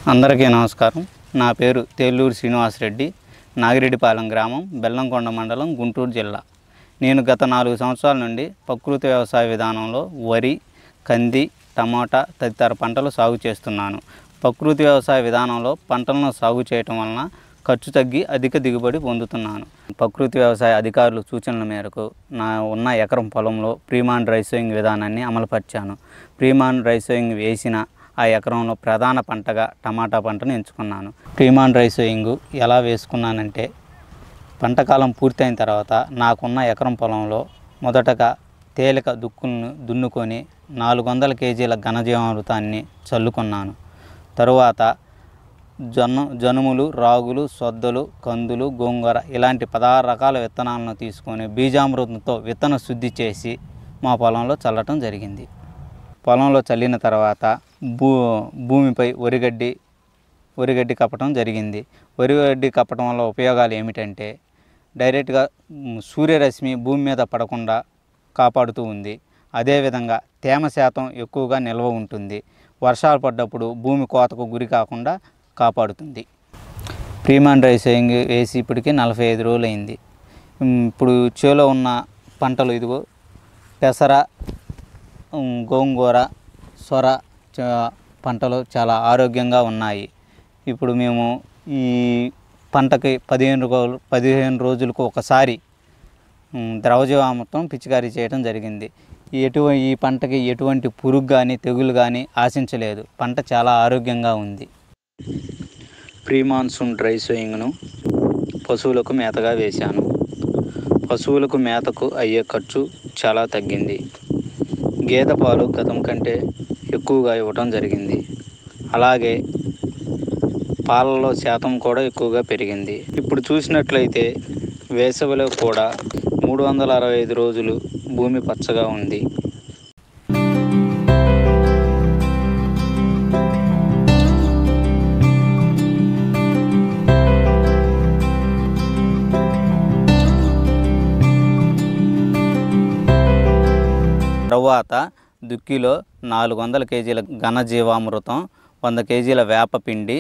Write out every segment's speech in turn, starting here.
అందరికీ నమస్కారం. నా పేరు తేలూరు శ్రీనివాస్ రెడ్డి, నాగిరెడ్డిపాలెం గ్రామం, బెల్లంకొండ మండలం, గుంటూరు జిల్లా. నేను గత 4 సంవత్సరాల నుండి ప్రకృతి వ్యవసాయ విధానంలో వరి, కంది, టమాటా తదితర పంటలు సాగు చేస్తున్నాను. ప్రకృతి వ్యవసాయ విధానంలో పంటలను సాగు చేయటం వలన ఖర్చు తగ్గి అధిక దిగుబడి పొందుతున్నాను. ప్రకృతి వ్యవసాయ అధికారుల సూచనల మేరకు నా ఉన్న ఎకరం పొలంలో ప్రీమాన్ డ్రై సోయింగ్ విధానాన్ని అమలుపరిచాను. ప్రీమాన్ డ్రై సోయింగ్ వేసిన ఆ ఎకరంలో ప్రధాన పంటగా టమాటా పంటను ఎంచుకున్నాను. ప్రీమాన్ డ్రై సోయింగ్ ఎలా వేసుకున్నానంటే, పంటకాలం పూర్తయిన తర్వాత నాకున్న ఎకరం పొలంలో మొదటగా తేలిక దుక్కులను దున్నుకొని 400 కేజీల ఘనజీవామృతాన్ని చల్లుకున్నాను. తరువాత జనుములు, రాగులు, సొద్దలు, కందులు, గోంగూర ఇలాంటి 16 రకాల విత్తనాలను తీసుకొని బీజామృతంతో విత్తన శుద్ధి చేసి మా పొలంలో చల్లటం జరిగింది. పొలంలో చల్లిన తర్వాత భూమిపై వరిగడ్డి కప్పటం జరిగింది. వరిగడ్డి కప్పటం వల్ల ఉపయోగాలు ఏమిటంటే, డైరెక్ట్గా సూర్యరశ్మి భూమి మీద పడకుండా కాపాడుతూ ఉంది. అదేవిధంగా తేమ శాతం ఎక్కువగా నిల్వ ఉంటుంది. వర్షాలు పడ్డప్పుడు భూమి కోతకు గురి కాకుండా కాపాడుతుంది. ప్రీమాన్ డ్రై సోయింగ్ వేసి ఇప్పటికి 45 రోజులు అయింది. ఇప్పుడు చేలో ఉన్న పంటలు ఇదిగో పెసర, గోంగూర, సొర పంటలు చాలా ఆరోగ్యంగా ఉన్నాయి. ఇప్పుడు మేము ఈ పంటకి 15 రోజులకు ఒకసారి ద్రవజీవామృతం పిచికారీ చేయడం జరిగింది. ఈ పంటకి ఎటువంటి పురుగు కానీ తెగులు కానీ ఆశించలేదు. పంట చాలా ఆరోగ్యంగా ఉంది. ప్రీ మాన్సూన్ డ్రై సోయింగ్ను పశువులకు మేతగా వేశాను. పశువులకు మేతకు అయ్యే ఖర్చు చాలా తగ్గింది. గేదె పాలు గతం కంటే ఎక్కువగా ఇవ్వటం జరిగింది. అలాగే పాలలో శాతం కూడా ఎక్కువగా పెరిగింది. ఇప్పుడు చూసినట్లయితే వేసవిలో కూడా 365 రోజులు భూమి పచ్చగా ఉంది. తరువాత దుక్కిలో 400 కేజీల ఘనజీవామృతం, 100 కేజీల వేపపిండి,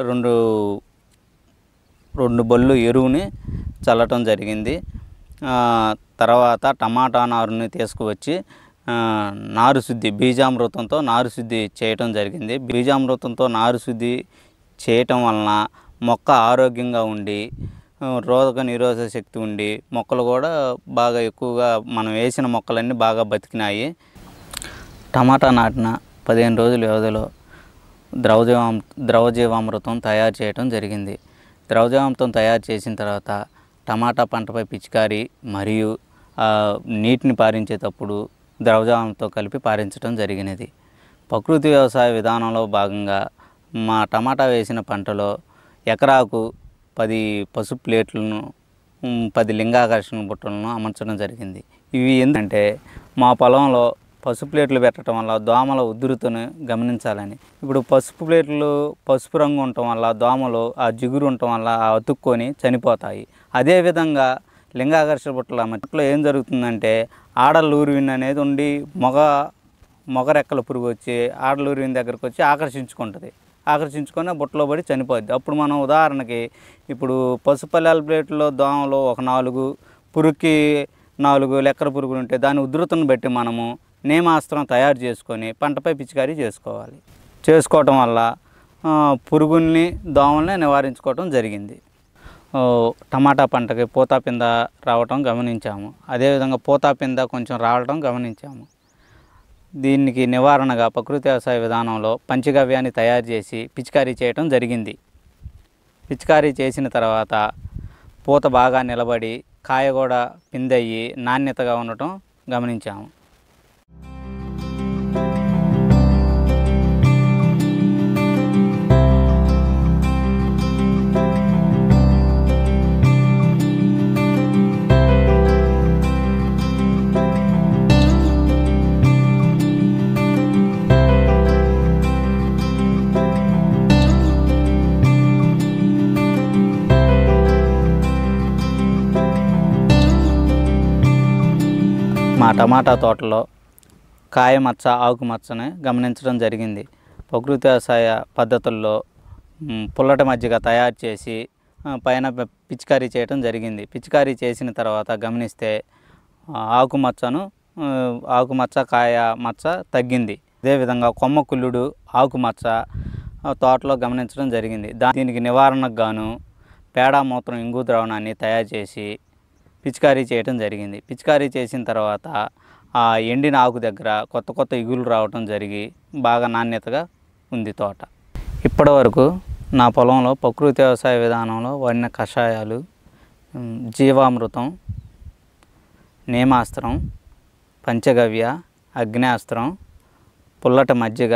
2 బళ్ళు ఎరువుని చల్లటం జరిగింది. తర్వాత టమాటా నారుని తీసుకువచ్చి నారు శుద్ధి బీజామృతంతో నారు శుద్ధి చేయటం జరిగింది. బీజామృతంతో నారు శుద్ధి చేయటం వలన మొక్క ఆరోగ్యంగా ఉండి రోగ నిరోధక శక్తి ఉండి మొక్కలు కూడా బాగా ఎక్కువగా మనం వేసిన మొక్కలన్నీ బాగా బతికినాయి. టమాటా నాటిన 15 రోజుల వ్యవధిలో ద్రవజీవామృతం తయారు చేయటం జరిగింది. ద్రవజీవామృతం తయారు చేసిన తర్వాత టమాటా పంటపై పిచికారీ మరియు నీటిని పారించేటప్పుడు ద్రవజీవామృతంతో కలిపి పారించడం జరిగినది. ప్రకృతి వ్యవసాయ విధానంలో భాగంగా మా టమాటా వేసిన పంటలో ఎకరాకు 10 పసుపు ప్లేట్లను, 10 లింగాకర్షణ బుట్టలను అమర్చడం జరిగింది. ఇవి ఎందుకంటే మా పొలంలో పసుపు ప్లేట్లు పెట్టడం వల్ల దోమల ఉధృతిని గమనించాలని. ఇప్పుడు పసుపు ప్లేట్లు పసుపు రంగు ఉండటం వల్ల దోమలు ఆ జిగురు ఉండటం వల్ల అతుక్కొని చనిపోతాయి. అదేవిధంగా లింగాకర్షణ బుట్టల మట్టిలో ఏం జరుగుతుందంటే, ఆడలూరివిన్ అనేది ఉండి మొగ రెక్కల పురుగు వచ్చి ఆడలూరివిన్ దగ్గరకు వచ్చి ఆకర్షించుకొని బుట్టలో పడి చనిపోద్ది. అప్పుడు మనం ఉదాహరణకి ఇప్పుడు పసుపల్లెల ప్లేట్లో దోమలు ఒక 4, పురుగుకి 4 లెక్కల పురుగులు ఉంటే దాని ఉధృతిని బట్టి మనము నేమాస్త్రం తయారు చేసుకొని పంటపై పిచికారీ చేసుకోవటం వల్ల పురుగుల్ని దోమల్ని నివారించుకోవటం జరిగింది. టమాటా పంటకి పూతాపింద రావటం గమనించాము. అదేవిధంగా పూతాపింద కొంచెం రావటం గమనించాము. దీనికి నివారణగా ప్రకృతి వ్యవసాయ విధానంలో పంచగవ్యాన్ని తయారు చేసి పిచికారీ చేయటం జరిగింది. పిచికారీ చేసిన తర్వాత పూత బాగా నిలబడి కాయ కూడా పిందయ్యి నాణ్యతగా ఉండటం గమనించాము. మా టమాటా తోటలో కాయ మచ్చ, ఆకు మచ్చని గమనించడం జరిగింది. ప్రకృతి వ్యవసాయ పద్ధతుల్లో పుల్లటి మజ్జిగ తయారు చేసి పైన పిచికారీ చేయడం జరిగింది. పిచికారీ చేసిన తర్వాత గమనిస్తే ఆకుమచ్చ కాయ మచ్చ తగ్గింది. అదేవిధంగా కొమ్మ కుళ్ళుడు ఆకుమచ్చ తోటలో గమనించడం జరిగింది. దీనికి నివారణకు గాను పేడ మూత్రం ఇంగు ద్రావణాన్ని తయారు చేసి పిచికారీ చేయడం జరిగింది. పిచికారీ చేసిన తర్వాత ఆ ఎండిన ఆకు దగ్గర కొత్త కొత్త ఇగులు రావటం జరిగి బాగా నాణ్యతగా ఉంది తోట. ఇప్పటి వరకు నా పొలంలో ప్రకృతి వ్యవసాయ విధానంలో వాడిన కషాయాలు జీవామృతం, నేమాస్త్రం, పంచగవ్య, అగ్నేస్త్రం, పుల్లటి మజ్జిగ,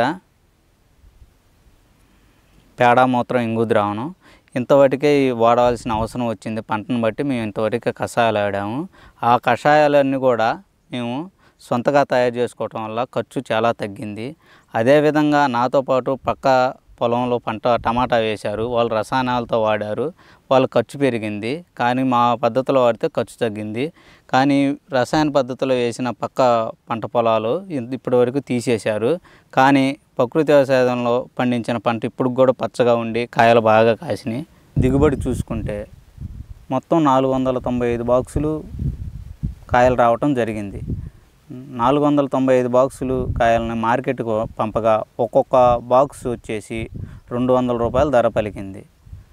పేడ మూత్రం ఇంగు ద్రావణం ఇంతవరకే వాడవలసిన అవసరం వచ్చింది. పంటను బట్టి మేము ఇంతవరకే కషాయాలు ఆడాము. ఆ కషాయాలన్నీ కూడా మేము సొంతగా తయారు చేసుకోవటం వల్ల ఖర్చు చాలా తగ్గింది. అదేవిధంగా నాతో పాటు పక్క పొలంలో పంట టమాటా వేశారు, వాళ్ళు రసాయనాలతో వాడారు, వాళ్ళ ఖర్చు పెరిగింది. కానీ మా పద్ధతిలో వాడితే ఖర్చు తగ్గింది. కానీ రసాయన పద్ధతిలో వేసిన పక్క పంట పొలాలు ఇప్పటి వరకు తీసేశారు. కానీ ప్రకృతి వ్యవసాయంలో పండించిన పంట ఇప్పుడు కూడా పచ్చగా ఉండి కాయలు బాగా కాసినాయి. దిగుబడి చూసుకుంటే మొత్తం 495 బాక్సులు కాయలు రావటం జరిగింది. 495 బాక్సులు కాయలను మార్కెట్కు పంపగా ఒక్కొక్క బాక్స్ వచ్చేసి 200 రూపాయల ధర పలికింది.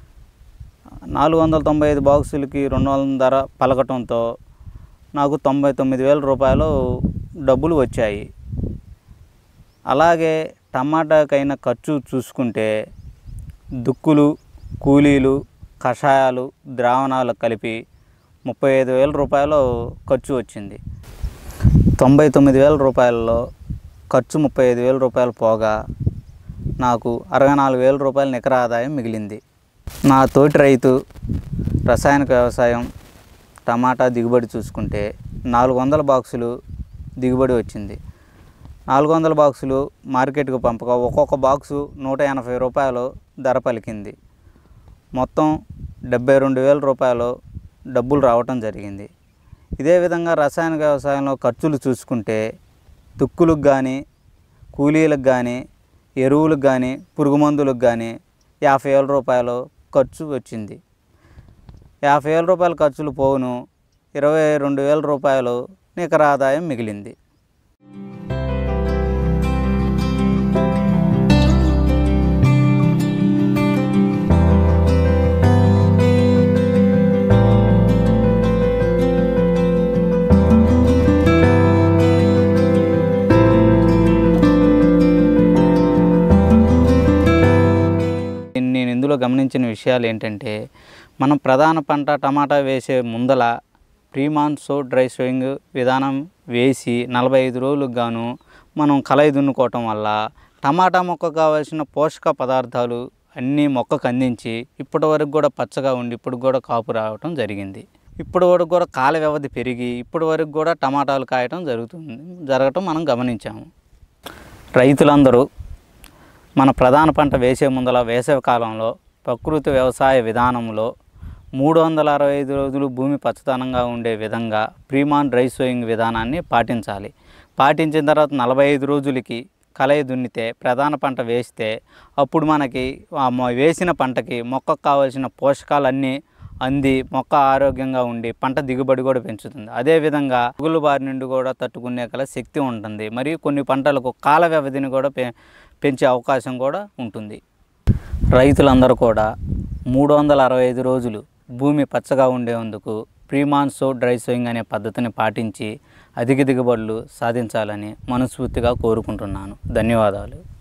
495 బాక్సులకి 200 ధర పలకటంతో నాకు 99,000 రూపాయలు డబ్బులు వచ్చాయి. అలాగే టమాటాకైన ఖర్చు చూసుకుంటే దుక్కులు, కూలీలు, కషాయాలు, ద్రావణాలు కలిపి 35,000 రూపాయలు ఖర్చు వచ్చింది. 99,000 రూపాయలలో ఖర్చు 35,000 రూపాయలు పోగా నాకు 64,000 రూపాయల నికర ఆదాయం మిగిలింది. నా తోటి రైతు రసాయనిక వ్యవసాయం టమాటా దిగుబడి చూసుకుంటే 400 బాక్సులు దిగుబడి వచ్చింది. 400 బాక్సులు మార్కెట్కు పంపగా ఒక్కొక్క బాక్సు 180 రూపాయలు ధర పలికింది. మొత్తం 72,000 రూపాయలు డబ్బులు రావటం జరిగింది. ఇదే విధంగా రసాయనిక వ్యవసాయంలో ఖర్చులు చూసుకుంటే తుక్కులకు కానీ, కూలీలకు కానీ, ఎరువులకు కానీ, పురుగు మందులకు కానీ 50,000 రూపాయలు ఖర్చు వచ్చింది. 50,000 రూపాయల ఖర్చులు పోను 22,000 రూపాయలు నికర ఆదాయం మిగిలింది. నేను ఇందులో గమనించిన విషయాలు ఏంటంటే, మనం ప్రధాన పంట టమాటా వేసే ముందల ప్రీమాన్సో డ్రై సోయింగ్ విధానం వేసి 45 రోజులకు గాను మనం కలయి దున్నుకోవటం వల్ల టమాటా మొక్కకు కావాల్సిన పోషక పదార్థాలు అన్నీ మొక్కకు అందించి ఇప్పటి వరకు కూడా పచ్చగా ఉండి ఇప్పుడు కూడా కాపు రావటం జరిగింది. ఇప్పటి వరకు కూడా కాల వ్యవధి పెరిగి ఇప్పటి వరకు కూడా టమాటాలు కాయటం జరగటం మనం గమనించాము. రైతులందరూ మన ప్రధాన పంట వేసే ముందల వేసవి కాలంలో ప్రకృతి వ్యవసాయ విధానంలో 365 రోజులు భూమి పచ్చదనంగా ఉండే విధంగా ప్రీమాన్ డ్రై సోయింగ్ విధానాన్ని పాటించాలి. పాటించిన తర్వాత 45 రోజులకి కలయి దున్నితే ప్రధాన పంట వేస్తే అప్పుడు మనకి వేసిన పంటకి మొక్కకు కావాల్సిన పోషకాలన్నీ అంది మొక్క ఆరోగ్యంగా ఉండి పంట దిగుబడి కూడా పెంచుతుంది. అదేవిధంగా పురుగుల బారి నుండి కూడా తట్టుకునే గల శక్తి ఉంటుంది. మరియు కొన్ని పంటలకు కాల వ్యవధిని కూడా పెంచే అవకాశం కూడా ఉంటుంది. రైతులందరూ కూడా 365 రోజులు భూమి పచ్చగా ఉండేందుకు ప్రీమాన్సో డ్రై సోయింగ్ అనే పద్ధతిని పాటించి అధిక దిగుబడులు సాధించాలని మనస్ఫూర్తిగా కోరుకుంటున్నాను. ధన్యవాదాలు.